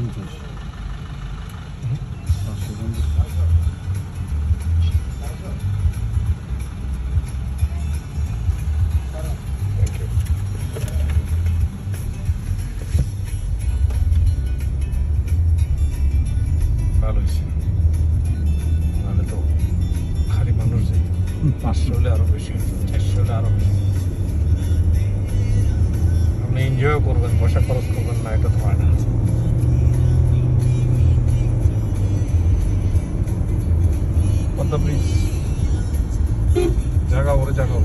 ভালো হয়েছে, নাহলে তো খালি মানুষ যে 500 হলে আরো বেশি, 400 হলে আরো বেশি। আপনি এনজয় করবেন, পয়সা খরচ করবেন না, এটা তো হয় না। পদ্মা ব্রিজ জায়গা ওরে জায়গা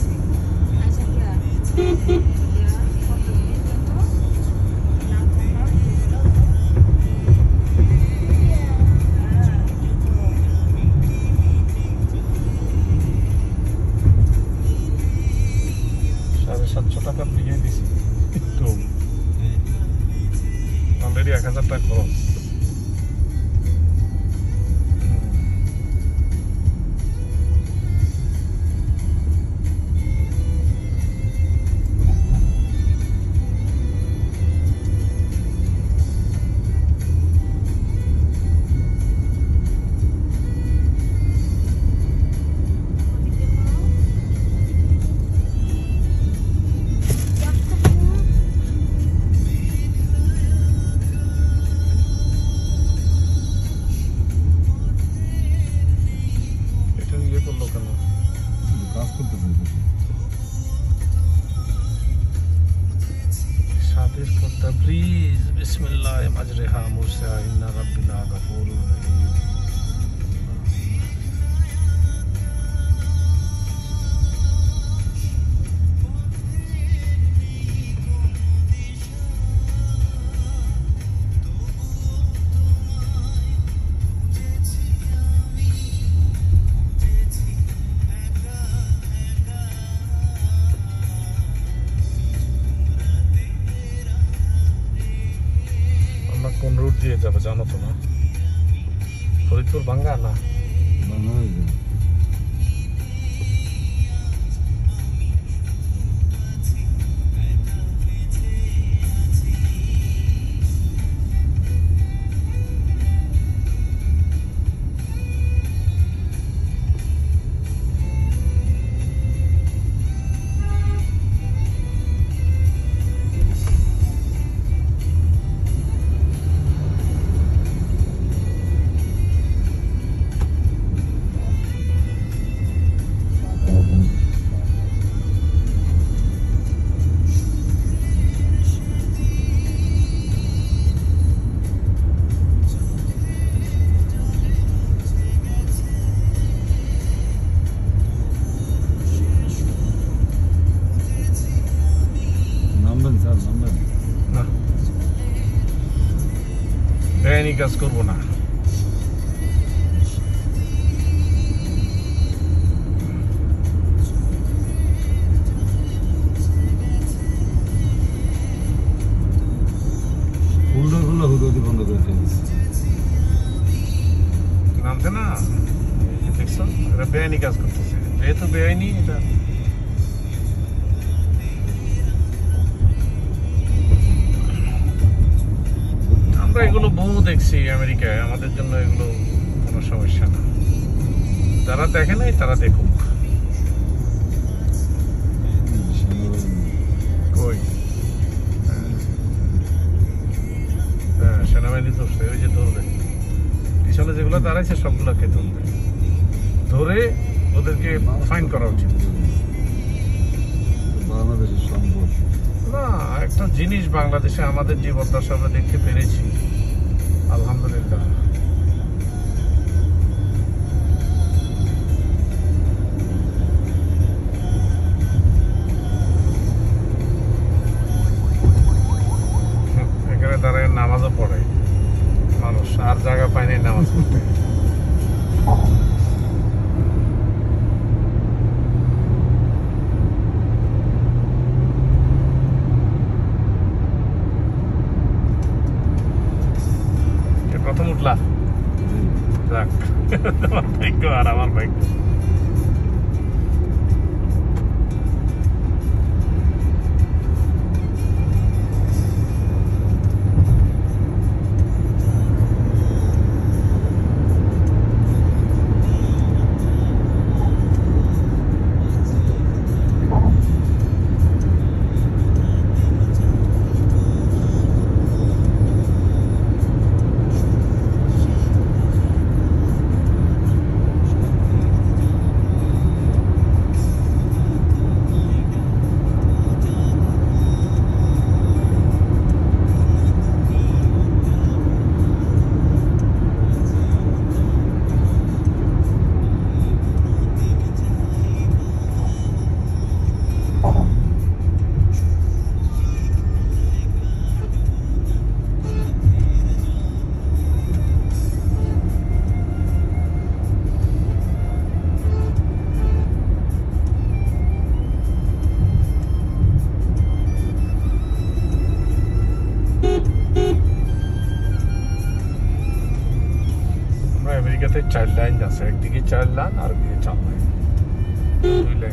টাকা দিয়ে দিছি, একটু অলরেডি 1000 টাকা খরচ। প্লিজ বিসমিল্লাহ মাজরিহা মুরসা ইন্না রাব্বিনা গফুরুর রহিম। কোন রুট দিয়ে যাবে জানো তো না? ফরিদপুর ভাঙ্গা না বেআইনি কাজ করবো না। নামছে না, দেখছো এটা বেআইনি কাজ করতেছে, যেহেতু বেআইনি এটা আমরা এগুলো বহু দেখছি আমেরিকায়, আমাদের জন্য এগুলো কোনো সমস্যা না। যারা দেখে নাই তারা দেখুক। কই হ্যাঁ সেনাবাহিনী ধরছে, ওই যে ধরবে পিছনে যেগুলো দাঁড়াইছে সবগুলোকে ধরবে, ধরে ওদেরকে ফাইন করা উচিত। বাংলাদেশের সম্পদ না, একটা জিনিস বাংলাদেশে আমাদের জীবনদশা আমরা দেখতে পেরেছি, আলহামদুলিল্লাহ। এখানে দাঁড়ায় নামাজও পড়ে মানুষ, আর জায়গা পায়নি নামাজ পড়তে। প্রথম উঠলা, যাক তোমার ভাগ্য আর আমার ভাগ্য। এদিকে 4 লাইন আছে, একদিকে 4 লাইন আর একদিকে 4 লাইন, 2 লাইন।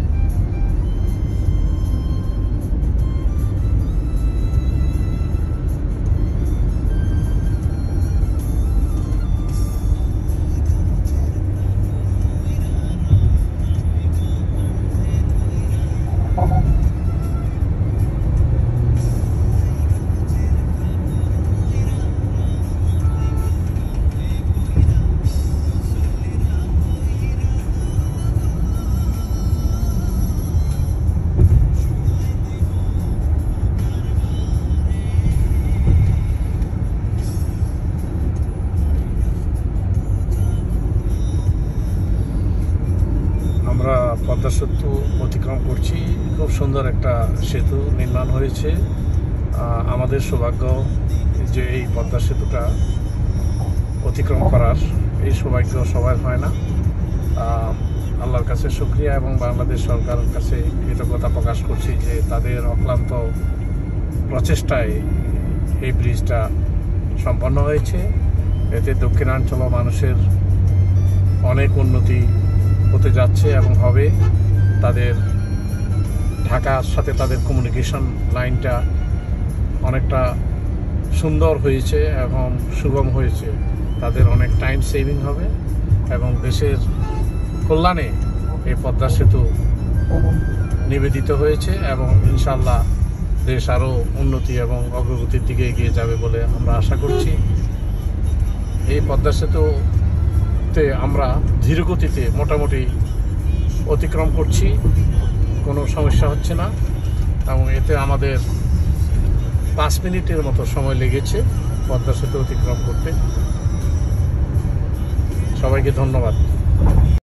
আমরা পদ্মা সেতু অতিক্রম করছি। খুব সুন্দর একটা সেতু নির্মাণ হয়েছে। আমাদের সৌভাগ্য যে এই পদ্মা সেতুটা অতিক্রম করার, এই সৌভাগ্য সবার হয় না। আল্লাহর কাছে শুকরিয়া এবং বাংলাদেশ সরকারের কাছে কৃতজ্ঞতা প্রকাশ করছি যে তাদের অক্লান্ত প্রচেষ্টায় এই ব্রিজটা সম্পন্ন হয়েছে। এতে দক্ষিণাঞ্চল মানুষের অনেক উন্নতি হতে যাচ্ছে এবং হবে। তাদের ঢাকার সাথে তাদের কমিউনিকেশন লাইনটা অনেকটা সুন্দর হয়েছে এবং সুগম হয়েছে। তাদের অনেক টাইম সেভিং হবে এবং দেশের কল্যাণে এই পদ্মা সেতু নিবেদিত হয়েছে এবং ইনশাল্লাহ দেশ আরও উন্নতি এবং অগ্রগতির দিকে এগিয়ে যাবে বলে আমরা আশা করছি। এই পদ্মা সেতুতে আমরা ধীরগতিতে মোটামুটি অতিক্রম করছি, কোনো সমস্যা হচ্ছে না এবং এতে আমাদের 5 মিনিটের মতো সময় লেগেছে পদ্মা সেতু অতিক্রম করতে। সবাইকে ধন্যবাদ।